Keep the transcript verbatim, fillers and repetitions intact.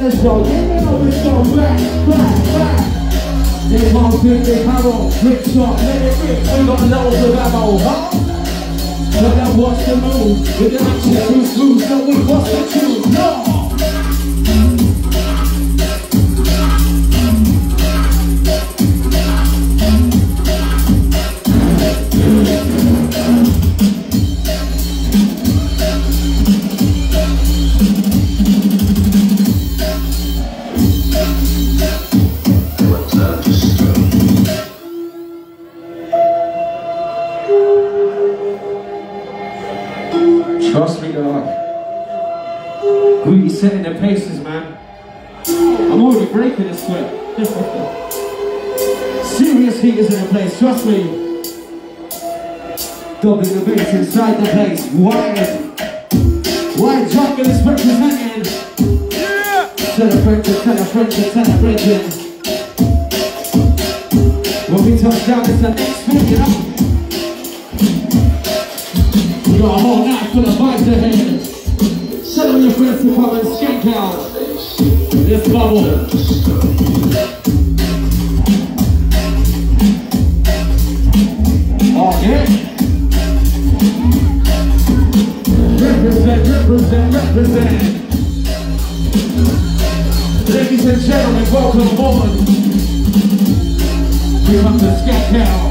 the show. Yeah, they know it's going back, back, back. They won't think they harrow, rip shot, let it rip. We got loads of ammo, huh? But now watch the move, with the action who's loose, so we watch the tune, no! Trust me, dog. We be setting the paces, man. I'm already breaking this quick. Serious heaters in the place, trust me. Doubling the bass inside the place. Wired. Wired jungle is representing. Yeah. Celebrating, celebrating, celebrating. When we touch down, it's the next thing, you know? We got a whole night full of vibes ahead. Show your friends to come and skank out this bubble. Oh yeah. Represent, represent, represent. Ladies and gentlemen, welcome aboard. We have to skank out.